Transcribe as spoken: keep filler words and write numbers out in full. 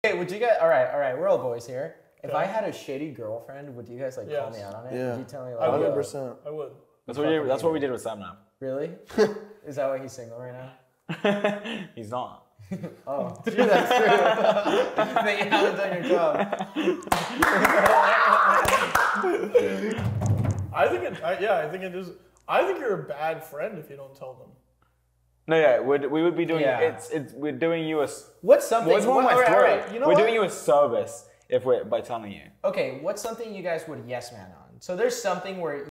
Hey, would you guys? All right, all right. We're all boys here. If I had a shady girlfriend, would you guys like yes. call me out on it? Yeah. Would you tell me like? one hundred percent. I would. That's what. You, that's what we did with Sapnap. Really? Is that why he's single right now? He's not. Oh, true, that's true. Then you haven't done your job. I think it. I, yeah, I think it is. I think you're a bad friend if you don't tell them. No, yeah, we'd, we would be doing. Yeah. It's it's we're doing you a. What's something? What's wrong with my all right, story? all right. You know we're what? doing you a service if we're by telling you. Okay, what's something you guys would yes man on? So there's something where